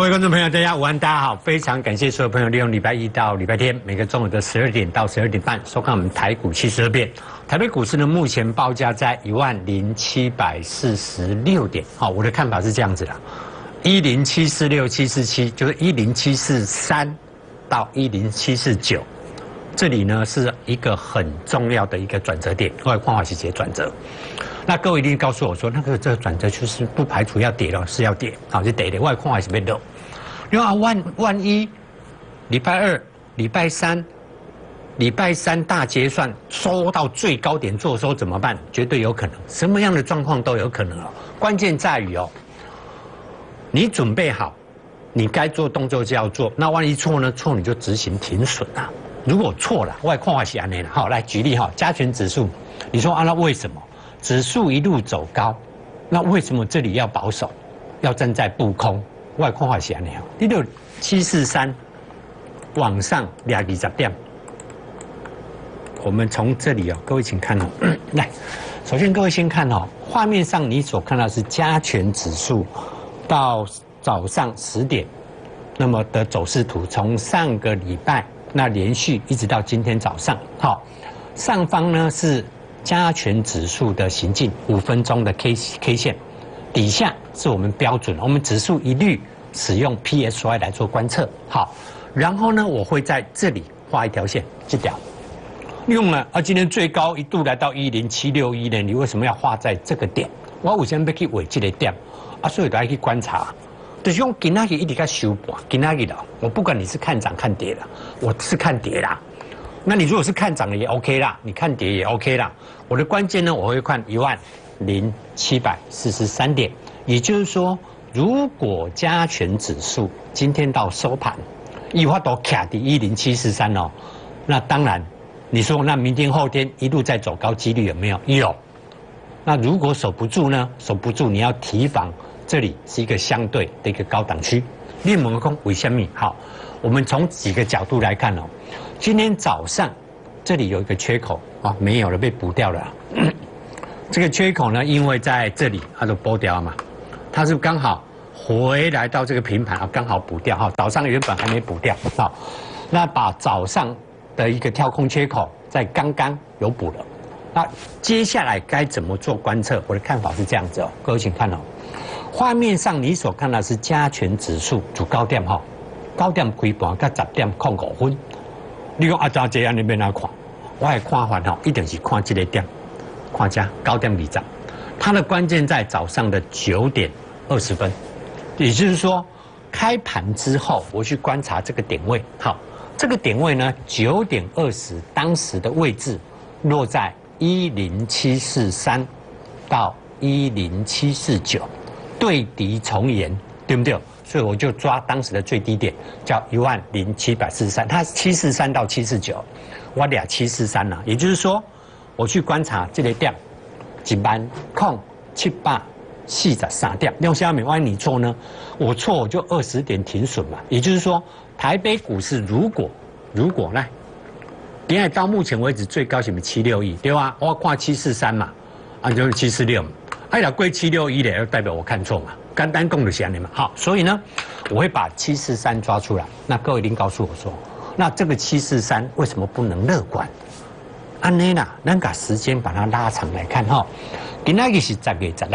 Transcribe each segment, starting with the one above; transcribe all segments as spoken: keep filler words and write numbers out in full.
各位观众朋友，大家午安，大家好！非常感谢所有朋友利用礼拜一到礼拜天每个中午的十二点到十二点半收看我们台股七十二变。台北股市呢，目前报价在一万零七百四十六点。好，我的看法是这样子的：一零七四六七四七，就是一零七四三到一零七四九，这里呢是一个很重要的一个转折点，或者矿化细节转折。那各位一定告诉我说，那个这个转折就是不排除要跌了，是要跌，好就跌的，外矿还是被漏。因为啊，万万一礼拜二、礼拜三、礼拜三大结算收到最高点做收怎么办？绝对有可能，什么样的状况都有可能哦。关键在于哦，你准备好，你该做动作就要做。那万一错呢？错你就执行停损啊。如果错了，外矿化是安内了。好，来举例哈，加权指数，你说啊，那为什么？指数一路走高，那为什么这里要保守，要站在布空？外矿化是安尼，你就七四三往上两二十点。我们从这里哦，各位请看哦，来，首先各位先看哦，画面上你所看到是加权指数到早上十点，那么的走势图，从上个礼拜那连续一直到今天早上，好，上方呢是加权指数的行进五分钟的 K K 线，底下是我们标准，我们指数一律使用 P S Y 来做观测。好，然后呢，我会在这里画一条线，这条用了啊，今天最高一度来到一零七六一呢，你为什么要画在这个点？我为什么要去画这个点？啊，所以都要去观察。就是用今仔日一直在收盘，今仔日的，我不管你是看涨看跌的，我是看跌啦。那你如果是看涨的也 OK 啦，你看跌也 OK 啦。我的关键呢，我会看一万零七百四十三点，也就是说，如果加权指数今天到收盘，一发都卡在一零七四三哦，那当然，你说那明天后天一路再走高几率有没有？有。那如果守不住呢？守不住，你要提防，这里是一个相对的一个高档区。你问我讲为什么？好，我们从几个角度来看哦。今天早上这里有一个缺口啊，没有了，被补掉了。这个缺口呢，因为在这里它就剥掉了嘛，它是刚好回来到这个平盘啊，刚好补掉哈。早上原本还没补掉，好，那把早上的一个跳空缺口在刚刚有补了。那接下来该怎么做观测？我的看法是这样子哦，各位请看哦，画面上你所看到是加权指数主高点哈，高点开盘到十点零五分。你讲啊，早这样你要哪看？我的看法吼，一定是看这个点，看这高点二十。它的关键在早上的九点二十分，也就是说，开盘之后我去观察这个点位。好，这个点位呢，九点二十当时的位置落在一零七四三到一零七四九，对敌从严，对不对？所以我就抓当时的最低点，叫一万零七百四十三，它七四三到七四九，我俩七四三了，也就是说，我去观察这个点，一万空七百四十三点，用下面万一你错呢？我错我就二十点停损嘛，也就是说，台北股市如果如果来，点到目前为止最高是不是七六一？对吧？我看七四三嘛，啊就是七四六嘛，哎呀贵七六一的，代表我看错嘛。简单讲就是安尼嘛，好，所以呢，我会把七四三抓出来。那各位一定告诉我说，那这个七四三为什么不能乐观？安尼啦，咱把时间把它拉长来看哈，今仔日是十月十六，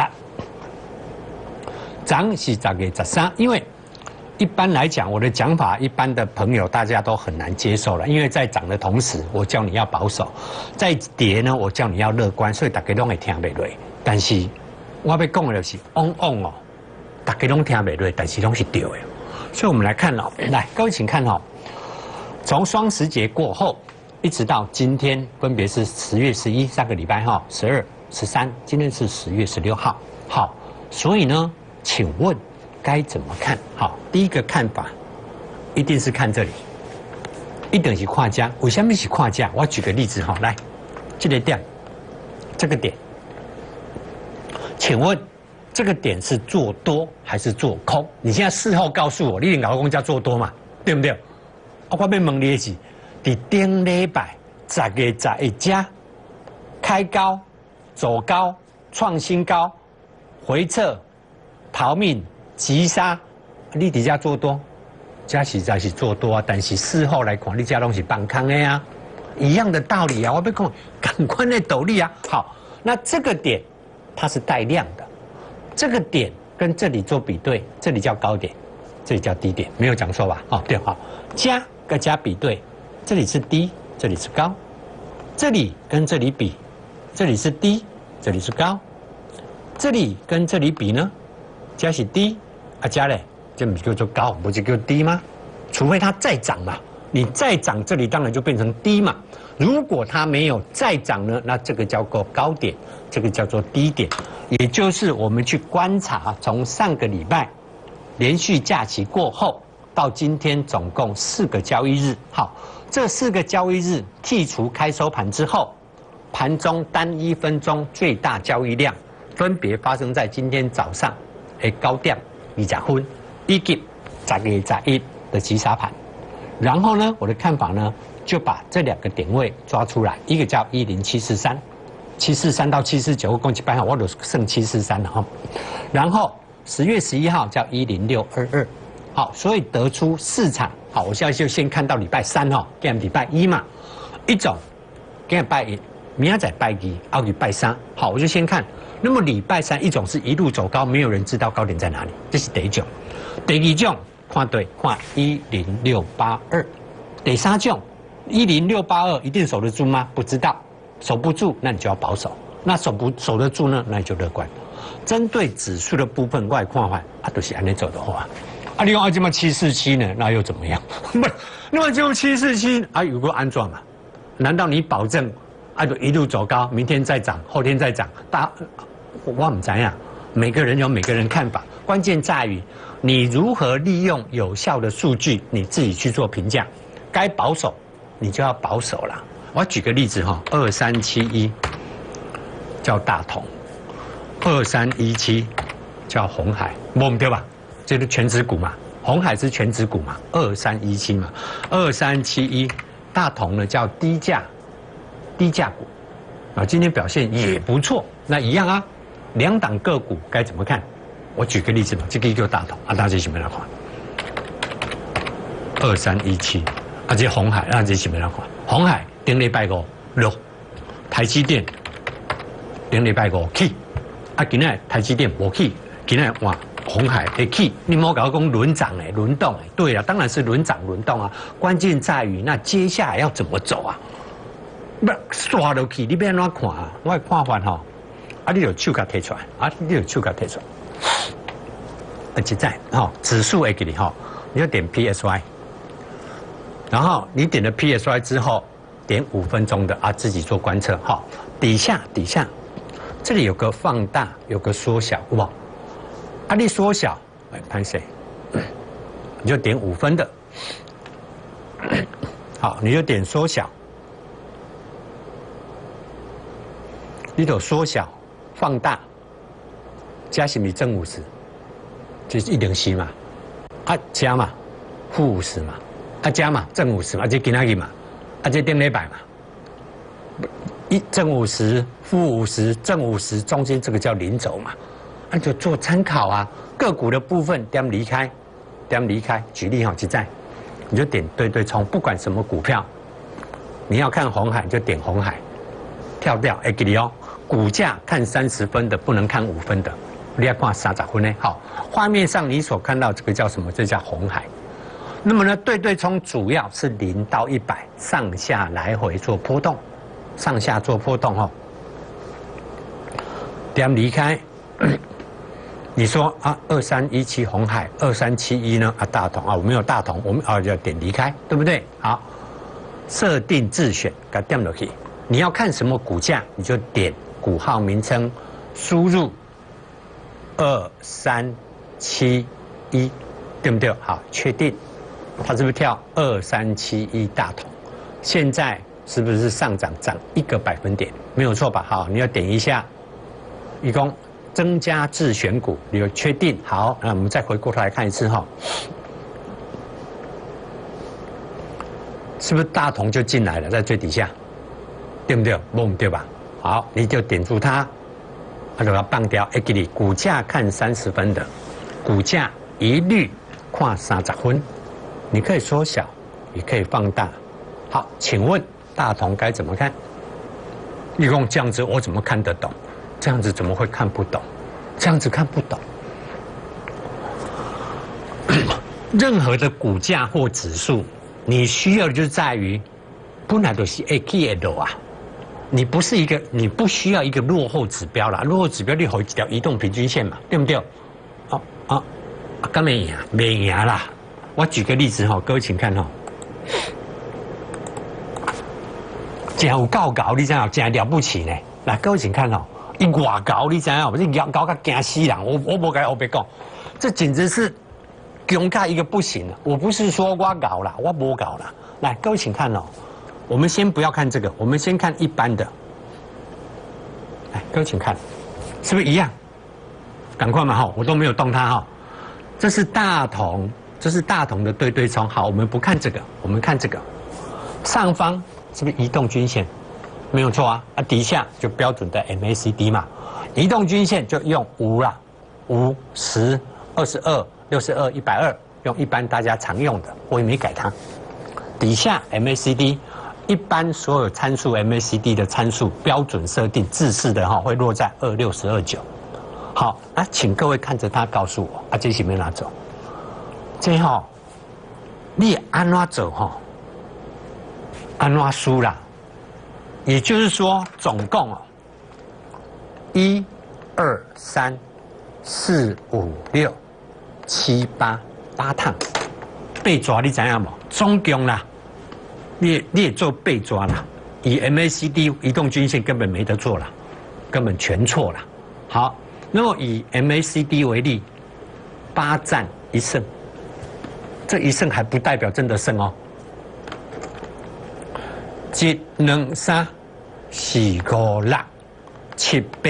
涨是十月十三，因为一般来讲，我的讲法，一般的朋友大家都很难接受了，因为在涨的同时，我叫你要保守；在跌呢，我叫你要乐观，所以大家都会听不落。但是我要讲的就是嗡嗡哦。大家拢听袂落，但是拢是对的，所以我们来看哦，来各位请看哦，从双十节过后一直到今天，分别是十月十一上个礼拜哈，十二、十三，今天是十月十六号。好，所以呢，请问该怎么看？好，第一个看法一定是看这里，一定是看价。为什么是看价？我举个例子哈，来，这个点，这个点，请问？这个点是做多还是做空？你现在事后告诉我，你领老公叫做多嘛，对不对？我要问你的是，在顶礼拜十月十一家开高、走高、创新高、回撤、逃命、急杀， 你底下做多，加实在是做多啊，但是事后来看，你家东西放空的呀，一样的道理啊。我要讲，赶快的斗笠啊。好，那这个点它是带量的，这个点跟这里做比对，这里叫高点，这里叫低点，没有讲错吧？哦，对，好，加跟加比对，这里是低，这里是高，这里跟这里比，这里是低，这里是高，这里跟这里比呢，加是低，啊加嘞，这不叫做高，不就叫低吗？除非它再涨嘛，你再涨，这里当然就变成低嘛。如果它没有再涨呢，那这个叫做高点，这个叫做低点，也就是我们去观察，从上个礼拜连续假期过后到今天，总共四个交易日。好，这四个交易日剔除开收盘之后，盘中单一分钟最大交易量分别发生在今天早上，诶高点二十分，以及十个十一的急杀盘。然后呢，我的看法呢，就把这两个点位抓出来，一个叫一零七四三，七四三到七四九，我共计半号，我都剩七四三了哈。然后十月十一号叫一零六二二，好，所以得出市场好，我现在就先看到礼拜三哈，今天礼拜一嘛，一种今天拜一，明仔载拜二，后日拜三，好，我就先看。那么礼拜三一种是一路走高，没有人知道高点在哪里，这是第一种。第二种看对，看一零六八二。第三种一零六八二一定守得住吗？不知道，守不住，那你就要保守。那守不守得住呢？那你就乐观。针对指数的部分，我的看法啊，都是按你走的话，啊，你用啊这么七四七呢，那又怎么样？不，那么就七四七啊，有个安装嘛？难道你保证啊就一路走高，明天再涨，后天再涨？大我不知道，每个人有每个人看法，关键在于你如何利用有效的数据，你自己去做评价。该保守，你就要保守了。我举个例子哈，二三七一叫大同，二三一七叫鸿海，没对吧？这是全指股嘛，鸿海是全指股嘛，二三一七嘛，二三七一大同呢叫低价低价股啊，今天表现也不错，那一样啊。两档个股该怎么看？我举个例子嘛，这个叫大同啊，大家什么来看？二三一七。啊，这鸿海，啊，这什么样看？鸿海顶礼拜五六，台积电顶礼拜五起，啊，今日台积电无起，今日哇，鸿海会起，你莫搞讲轮涨诶，轮动诶，对啊，当然是轮涨轮动啊，关键在于那接下来要怎么走啊？不刷落去，你要安怎看啊？我的看法吼，啊，你就手甲摕出来，啊，你就手甲摕出来，啊，现在吼指数会给你吼，你要点 P S Y。然后你点了 P S Y 之后，点五分钟的啊，自己做观测。好，底下底下，这里有个放大，有个缩小，哇，啊，你缩小，哎，拍谁？你就点五分的，好，你就点缩小，你就缩小、放大，加是不是正五十？就是一定是嘛，啊加嘛，负五十嘛。啊加嘛，正五十嘛，这今仔日嘛，啊这顶礼拜嘛，一正五十、负五十、正五十，中间这个叫零轴嘛，那就做参考啊。个股的部分点离开，点离开。举例哈，就在，你就点对对冲，不管什么股票，你要看鸿海就点鸿海，跳掉哎给你哦。股价看三十分的，不能看五分的，你要看三十分呢。好，画面上你所看到这个叫什么？这叫鸿海。那么呢，对对冲主要是零到一百上下来回做波动，上下做波动哦。点离开，你说啊，二三一七鸿海，二三七一呢啊大同啊，我们有大同，我们啊就要点离开，对不对？好，设定自选，给它点落去。你要看什么股价，你就点股号名称，输入二三七一，对不对？好，确定。它是不是跳二三七一大同？现在是不是上涨涨一个百分点？没有错吧？好，你要点一下，一共增加自选股，你有确定？好，那我们再回过头来看一次哈，是不是大同就进来了，在最底下，对不对？不对吧？好，你就点住它，它就要放掉。哎，给你股价看三十分的，股价一律看三十分，你可以缩小，也可以放大。好，请问大同该怎么看？一共这样子，我怎么看得懂？这样子怎么会看不懂？这样子看不懂。任何的股价或指数，你需要的就在于，本来就是会起会落啊。你不是一个，你不需要一个落后指标啦，落后指标你有一条移动平均线嘛，对不对？哦哦，干没赢，没赢啦。我举个例子哈，各位请看哈，真有够高，你知道真了不起呢。来，各位请看哦，一外高，你知道不？这高高惊死人，我我不该我别讲，这简直是强到一个不行了。我不是说我高啦，我不高啦。来，各位请看哦。我们先不要看这个，我们先看一般的。来，各位请看，是不是一样？赶快嘛哈，我都没有动它哈。这是大同，这是大同的对对冲。好，我们不看这个，我们看这个。上方是不是移动均线？没有错啊。啊，底下就标准的 M A C D 嘛。移动均线就用五啦，五、十、二十二、六十二、一百二，用一般大家常用的，我也没改它。底下 M A C D。一般所有参数 M A C D 的参数标准设定制式的哈，会落在二六十二九。好，啊，请各位看着它告诉我，啊，这是要哪走？这哈，你安怎走哈？安怎输啦？也就是说，总共哦，一、二、三、四、五、六、七、八，八趟被抓，你知影无？总共啦。你你也做被抓了，以 M A C D 移动均线根本没得做了，根本全错了。好，那么以 M A C D 为例，八战一胜，这一胜还不代表真的胜哦。一、两、三、四、五、六、七、八，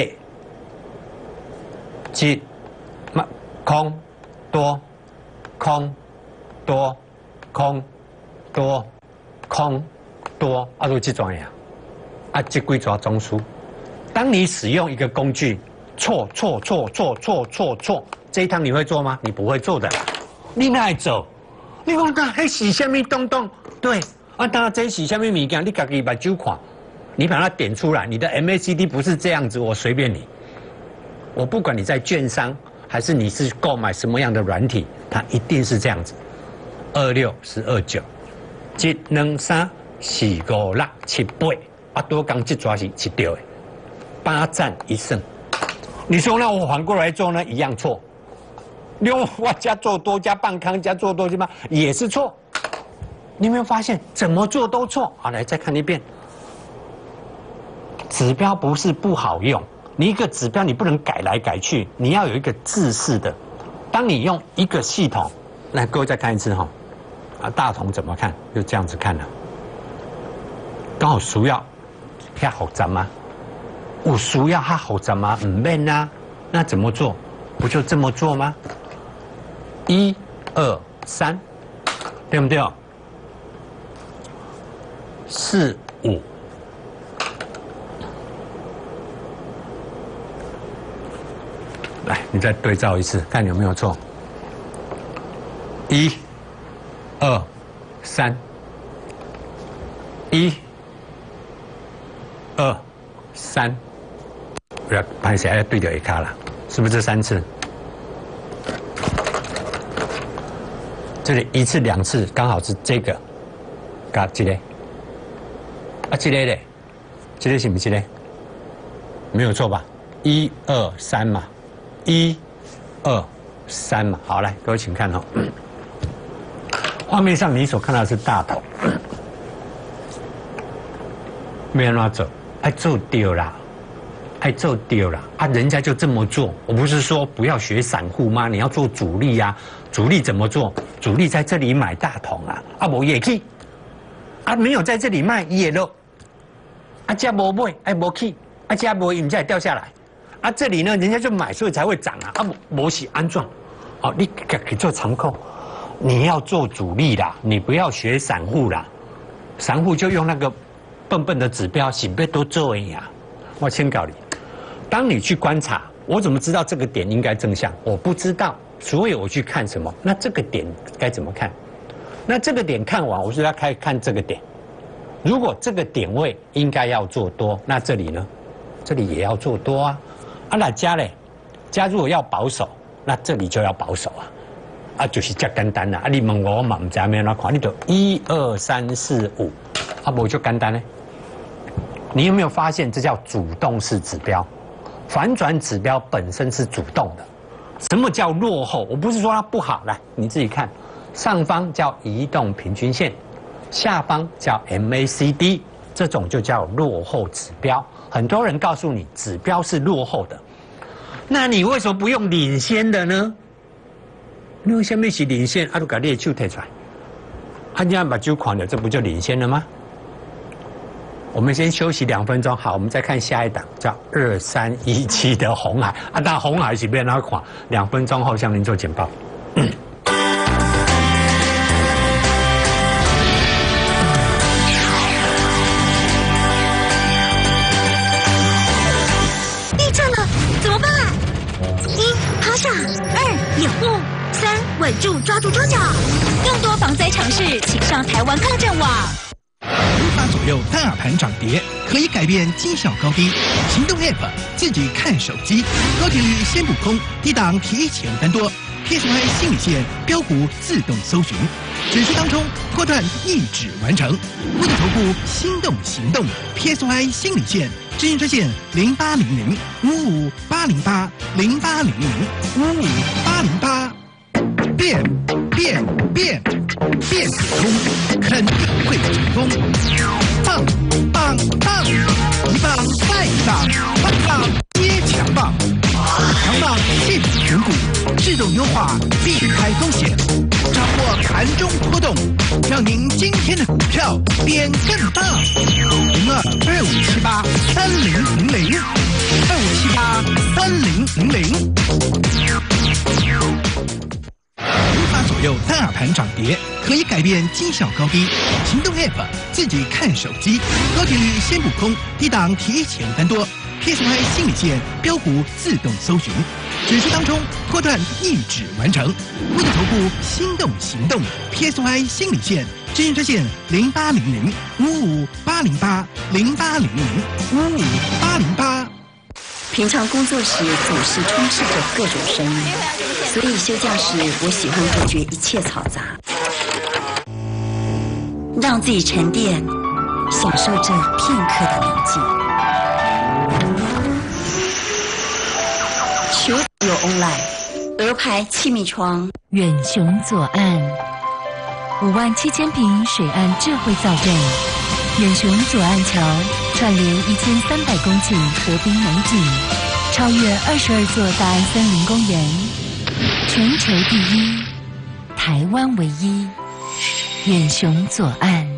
一、空多空多空多。空多啊，都这种呀，啊，这几抓中枢。当你使用一个工具，错错错错错错错，这一趟你会做吗？你不会做的啦。你哪会做？你讲那还是什么东东？对，啊，当然这是什么物件？你自己把酒看，你把它点出来。你的 M A C D 不是这样子，我随便你。我不管你在券商还是你是购买什么样的软体，它一定是这样子。二六是二九。一、两、三、四、五、六、七、八，啊，多讲这抓是是对的，八战一胜。你说那我反过来做呢，一样错。你说我加做多加半康加做多加半也是错。你有没有发现怎么做都错？好，来再看一遍。指标不是不好用，你一个指标你不能改来改去，你要有一个制式的。当你用一个系统，来各位再看一次哈。啊，大同怎么看？就这样子看了。刚好需要遐复杂吗？有需要遐复杂吗？唔免啊。那怎么做？不就这么做吗？一、二、三，对不对？四、五。来，你再对照一次，看有没有错。一。二、三，一、二、三，不要拍起来要对掉一卡了，是不是这三次？这里一次两次刚好是这个，加这个，啊这个嘞，这个是不是这个？没有错吧？一二三嘛，一、二、三嘛。好，来各位请看哦。画面上你所看到的是大头，没人拿走，还做丢啦，还做丢啦啊！人家就这么做，我不是说不要学散户吗？你要做主力呀、啊，主力怎么做？主力在这里买大同啊，啊无也去，啊没有在这里卖也落，啊价无买，哎无去，啊价无人家也掉下来，啊这里呢人家就买，所以才会涨啊，啊无是安装，哦你可以做长扣。你要做主力啦，你不要学散户啦。散户就用那个笨笨的指标，是别都做呀。我先告你，当你去观察，我怎么知道这个点应该正向？我不知道， 所以我去看什么？那这个点该怎么看？那这个点看完，我是要开始看这个点。如果这个点位应该要做多，那这里呢？这里也要做多啊。啊，那加嘞，加如果要保守，那这里就要保守啊。啊，就是这简单啦。啊，你问我嘛，唔知咩那看，你就一二三四五，啊，不就简单呢？你有没有发现这叫主动式指标？反转指标本身是主动的。什么叫落后？我不是说它不好，来你自己看，上方叫移动平均线，下方叫 M A C D， 这种就叫落后指标。很多人告诉你指标是落后的，那你为什么不用领先的呢？你为什么是领先？啊，都把你的手提出来，啊，这样把酒看了，这不就领先了吗？我们先休息两分钟，好，我们再看下一档，叫二三一七的红海啊，但红海是变哪款？两分钟后向您做简报。 地震了，怎么办？一趴下，二掩护，三稳住抓住桌角。更多防灾常识，请上台湾抗震网。 无法左右大盘涨跌，可以改变绩效高低。行动 App 自己看手机，高体率先补空，低档提前翻多。P S Y 心理线标股自动搜寻，指数当中波段一指完成。目的头部心动行动 ，P S Y 心理线咨询专线零八零零五五八零八零八零零五五八零八。变变变变通，肯定会成功。棒棒棒，一棒再一棒，棒棒接强棒，强棒现选股，自动优化，避开风险，掌握盘中波动，让您今天的股票变更大。零二二五七八三零零零，二五七八三零零零。无法左右大盘涨跌，可以改变绩效高低。行动 App 自己看手机，高体率先补空，低档提前翻多。P S Y 心理线标股自动搜寻，指数当中波段一指完成。目的头部心动行动 ，P S Y 心理线咨询专线零八零零五五八零八零八零零五五八零八。 平常工作时总是充斥着各种声音，所以休假时我喜欢隔绝一切嘈杂，让自己沉淀，享受这片刻的宁静。求有 online 鹅牌气密窗， 远雄左岸五万七千坪水岸智慧造镇，远雄左岸桥串联一千三百公顷河滨美景，超越二十二座大安森林公园，全球第一，台湾唯一，远雄左岸。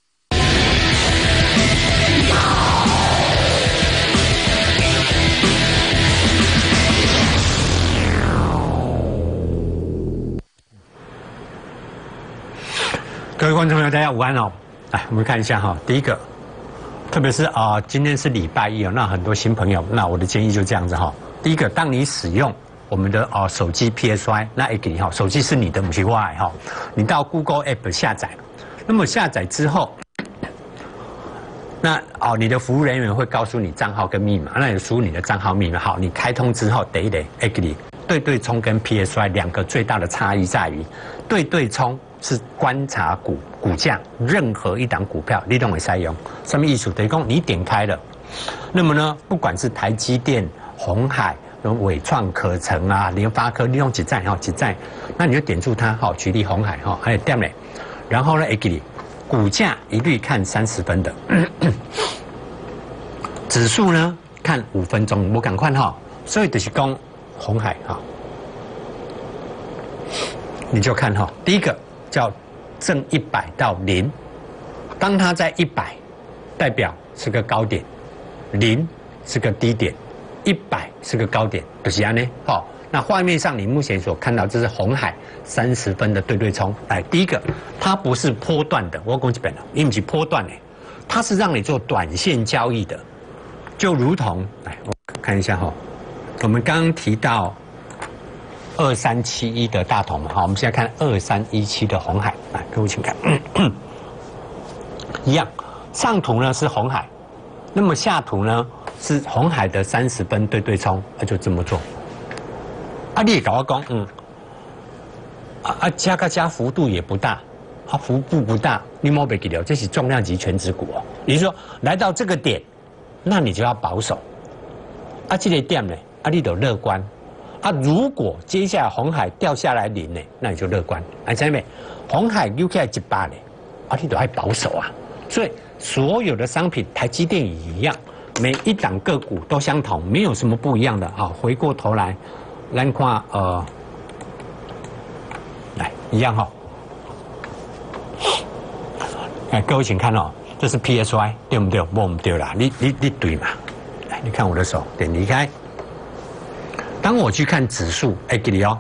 各位观众朋友，大家午安哦！来，我们看一下哈，第一个。特别是啊、呃，今天是礼拜一哦，那很多新朋友，那我的建议就这样子哈。第一个，当你使用我们的哦手机 P S Y， 那也给你哈，手机是你的，不是我的哈。你到 Google App 下载，那么下载之后，那哦你的服务人员会告诉你账号跟密码，那你输入你的账号密码，好，你开通之后，等一等，哎给你对对冲跟 P S Y 两个最大的差异在于，对对冲是观察股股价，任何一档股票你都会使用。什么意思？等于说你点开了，那么呢，不管是台积电、鸿海、伟创、可成啊、联发科，利用几站哈几站，那你就点住它哈，举例鸿海哈，还有点嘞，然后呢，哎给你股价一律看三十分的，指数呢看五分钟，我赶快哈，所以就是讲鸿海哈，你就看哈，第一个。叫正一百到零，当它在一百，代表是个高点，零是个低点，一百是个高点，就是这样呢。好，那画面上你目前所看到这是鸿海三十分的对对冲。来，第一个，它不是波段的，我讲一遍了，因为是波段的，它是让你做短线交易的，就如同来我看一下哈，我们刚刚提到二三七一的大同嘛，好，我们现在看二三一七的鸿海，来，各位请看，一样，上图呢是鸿海，那么下图呢是鸿海的三十分对对冲，那就这么做。啊，你也搞我讲，嗯，啊啊加个加幅度也不大，啊幅度不大，你莫别记了，这是重量级全指股哦。也就是说，来到这个点，那你就要保守。啊，这个点呢，啊你就乐观。啊，如果接下来鸿海掉下来零呢，那你就乐观。啊，下面鸿海又起来一百呢，啊你都爱保守啊。所以所有的商品，台积电也一样，每一档个股都相同，没有什么不一样的啊。回过头来。咱看呃，来一样哈、哦，哎，各位请看哦，这是 P S Y 对不对？不对啦，你你你对嘛？来，你看我的手，点离开。当我去看指数，哎，给你哦，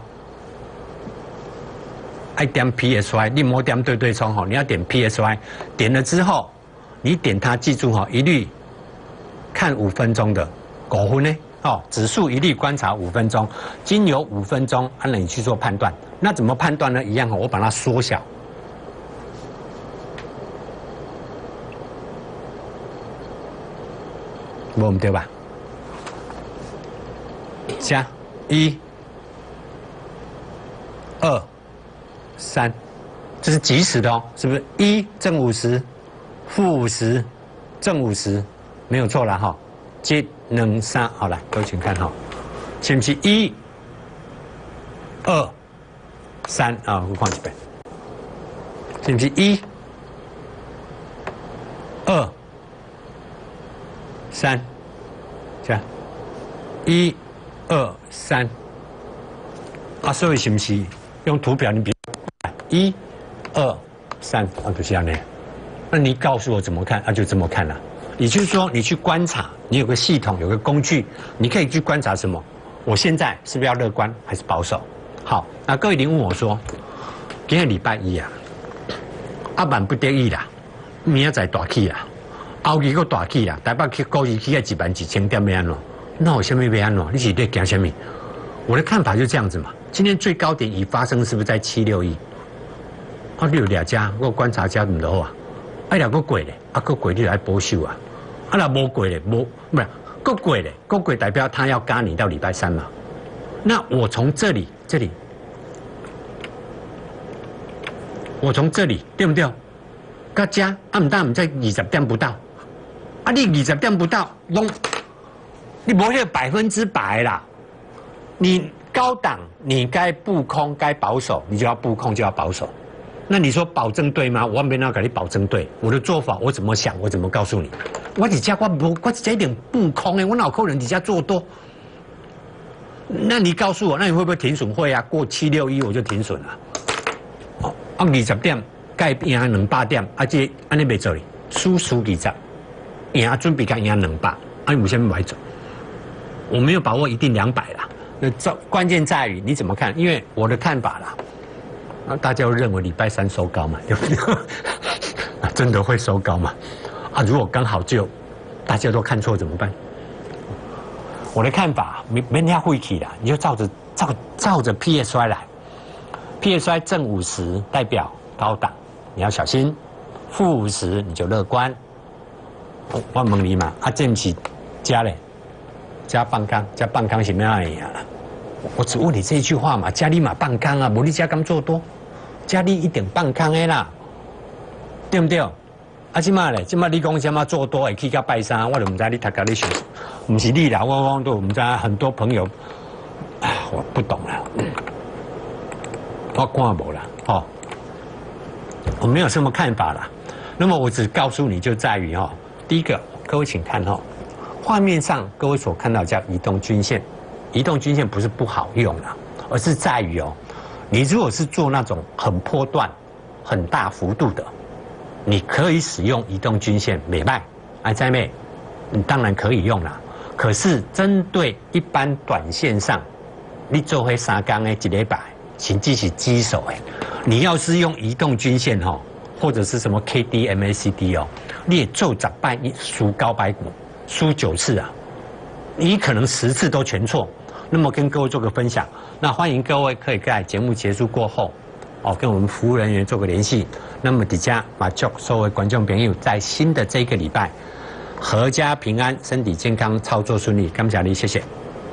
爱点 P S Y， 你摸点对对冲哈，你要点 P S Y， 点了之后，你点它，记住哈，一律看五分钟的股份呢。哦，指数一律观察五分钟，经由五分钟，按了你去做判断。那怎么判断呢？一样哦，我把它缩小，我们对吧？加一、二、三，这是即时的哦，是不是？一正五十，负五十，正五十，没有错了哈。接两三，好来，各位请看哈，是不是一、二、三啊？我看一遍，是不是一、二、三？这样，一、二、三啊，所以是不是用图表？你比一、二、三啊，就是这样的。那你告诉我怎么看？啊，就这么看了、啊。也就是说，你去观察，你有个系统，有个工具，你可以去观察什么？我现在是不是要乐观还是保守？好，那各位您问我说，今天礼拜一啊，阿万不得已啦，明仔载大起啦，后日个大起啦，台北去股市起个一万几千点要安怎？那我下面要安怎？你是在讲什么？我的看法就这样子嘛。今天最高点已发生，是不是在七六一？啊，你有两家，我观察家怎么的啊？哎，两个鬼嘞，啊个鬼你来保守啊，啊那无鬼嘞，无不是个鬼嘞，个鬼代表他要嘎你到礼拜三嘛。那我从这里这里，我从这里对不对？到家啊唔但唔在二十点不到，啊你二十点不到，拢你不会百分之百啦。你高档你该布空该保守，你就要布空就要保守。那你说保证对吗？我没那给你保证对，我的做法我怎么想，我怎么告诉你？我只家我不我只一点不空哎，我脑壳人底下做多。那你告诉我，那你会不会停损？会啊，过七六一我就停损了。哦，啊二十点该赢两百点，啊这安尼袂做哩，输输二十，赢准备该赢两百，啊你有先买走。我没有把握一定两百啦，那这关键在于你怎么看？因为我的看法啦。啊，大家都认为礼拜三收高嘛，对不对？啊，真的会收高嘛？啊，如果刚好就大家都看错怎么办？我的看法没没人家会起的，你就照着照照着 P S Y 来 ，P S Y 正五十代表高档，你要小心；负五十你就乐观。我我问你嘛，啊，这不是加嘞，加半缸，加半缸是咩样呀？我只问你这一句话嘛，加你嘛半缸啊，无你加刚做多，加你一点半缸的啦，对不对？啊，即马咧，即马你讲什么做多会去到拜三，我就唔知你读家你想，唔是你啦，我讲都唔知很多朋友，啊，我不懂啦，我看无啦，哦，我没有什么看法啦。那么我只告诉你就在于哦，第一个，各位请看哦，画面上各位所看到叫移动均线。移动均线不是不好用啦，而是在于哦，你如果是做那种很波段、很大幅度的，你可以使用移动均线美卖，哎在妹，你当然可以用啦。可是针对一般短线上，你做回三缸的一礼拜，甚至是基手哎，你要是用移动均线哈、哦，或者是什么 K D M A C D 哦，你也做十败一输高百股，输九次啊，你可能十次都全错。 那么跟各位做个分享。那欢迎各位可以在节目结束过后，哦，跟我们服务人员做个联系。那么底下把祝所有观众朋友在新的这一个礼拜，阖家平安，身体健康，操作顺利。感谢你，谢谢。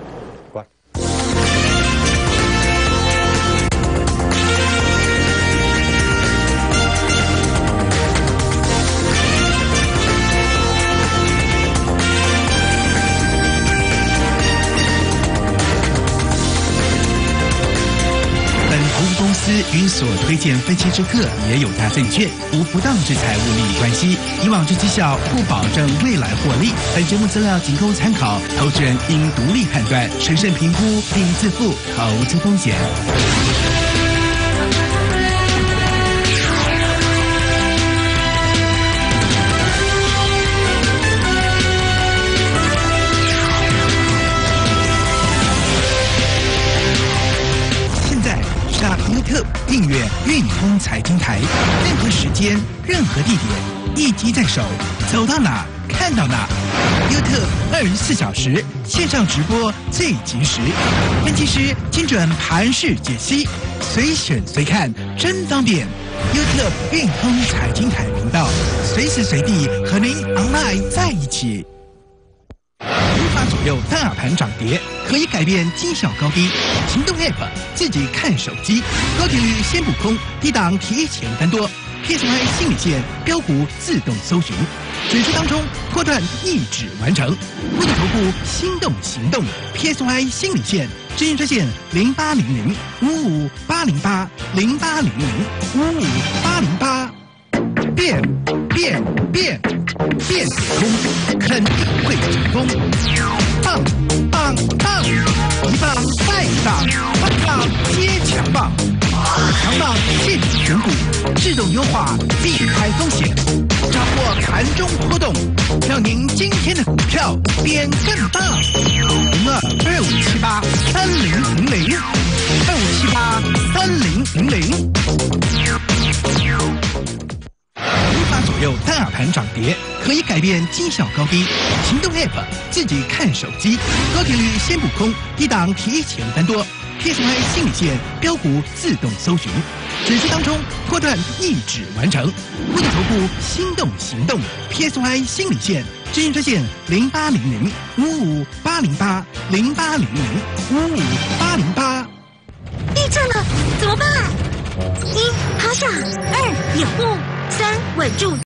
与所推荐分期之客也有大证券无不当之财务利益关系，以往之绩效不保证未来获利。本节目资料仅供参考，投资人应独立判断、审慎评估并自负投资风险。优特订阅运通财经台，任何时间、任何地点，一机在手，走到哪看到哪。优特二十四小时线上直播最及时，分析师精准盘势解析，随选随看，真方便。优特运通财经台频道，随时随地和您 online 在一起。无法左右大盘涨跌，可以改变绩效高低。行动 App 自己看手机，高频率先补空，低档提前翻多。P S Y 心理线标股自动搜寻，指数当中波段一指完成。摩根投顾心动行动 ，P S Y 心理线咨询专线零八零零五五八零八零八零零五五八零八。变变变变空，肯定会成功。棒棒棒，一棒再一棒，棒棒接强棒，强棒现选股，自动优化，避开风险，掌握盘中波动，让您今天的股票变更大。零二二五七八三零零零，二五七八三零零零。无法左右大盘涨跌，可以改变绩效高低。行动 App 自己看手机，高频率先补空，低档提前翻多。P S Y 心理线标股自动搜寻，指数当中波段一指完成。摩根投顾心动行动 ，P S Y 心理线咨询专线零八零零五五八零八零八零零五五八零八。 地震了，怎么办？一趴下，二掩护，三稳住。